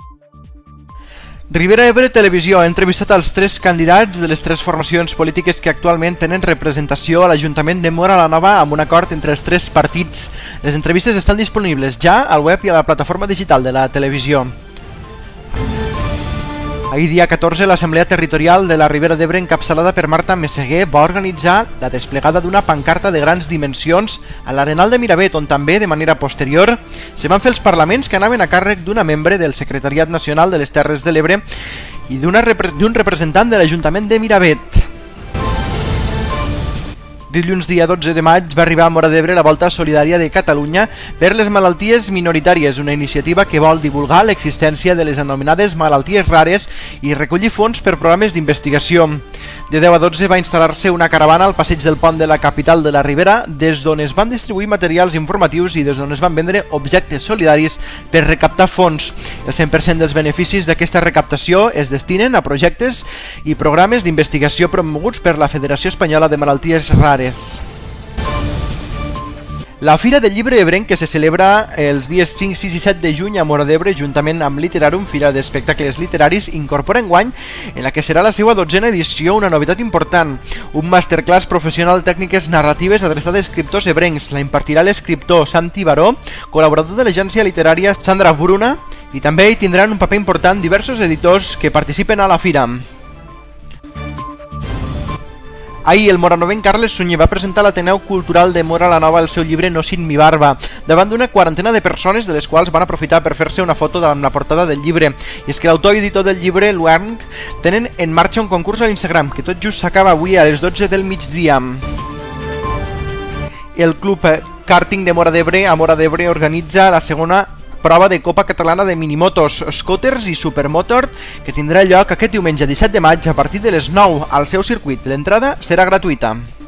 Ribera Ebre Televisió ha entrevistat els 3 candidats de les 3 formacions polítiques que actualment tenen representació a l'Ajuntament de Móra la Nova amb un acord entre els 3 partits. Les entrevistes estan disponibles ja al web i a la plataforma digital de la televisió. Ahir dia 14, l'Assemblea Territorial de la Ribera d'Ebre, encapçalada per Marta Messeguer, va organitzar la desplegada d'una pancarta de grans dimensions a l'Arenal de Miravet, on també, de manera posterior, se van fer els parlaments que anaven a càrrec d'una membre del Secretariat Nacional de les Terres de l'Ebre i d'un representant de l'Ajuntament de Miravet. Dilluns dia 12 de maig va arribar a Móra d'Ebre la Volta Solidària de Catalunya per les malalties minoritàries, una iniciativa que vol divulgar l'existència de les anomenades malalties rares i recollir fons per programes d'investigació. De 10 a 12 va instal·lar-se una caravana al passeig del pont de la capital de la Ribera, des d'on es van distribuir materials informatius i des d'on es van vendre objectes solidaris per recaptar fons. El 100% dels beneficis d'aquesta recaptació es destinen a projectes i programes d'investigació promoguts per la Federació Espanyola de Malalties Rares. La Fira del Llibre Ebrenc, que se celebra els dies 5, 6 i 7 de juny a Móra d'Ebre, juntament amb Literarum, fira d'espectacles literaris, incorpora enguany, en la que serà la seva 12a edició, una novetat important, un masterclass professional de tècniques narratives adreçat a escriptors ebrencs. La impartirà l'escriptor Santi Baró, col·laborador de l'agència literària Sandra Bruna, i també hi tindran un paper important diversos editors que participen a la fira. Ahir, el moranovenc Carles Sunyer va presentar a l'Ateneu Cultural de Móra la Nova el seu llibre No sin mi barba, davant d'una quarantena de persones, de les quals van aprofitar per fer-se una foto amb la portada del llibre. I és que l'autor i editor del llibre, Luang, tenen en marxa un concurs a l'Instagram, que tot just s'acaba avui a les 12 del migdia. El Club Karting de Móra d'Ebre a Móra d'Ebre organitza la segona prova de Copa Catalana de Minimotos, Scooters i Supermotor, que tindrà lloc aquest diumenge 17 de maig a partir de les 9 al seu circuit. L'entrada serà gratuïta.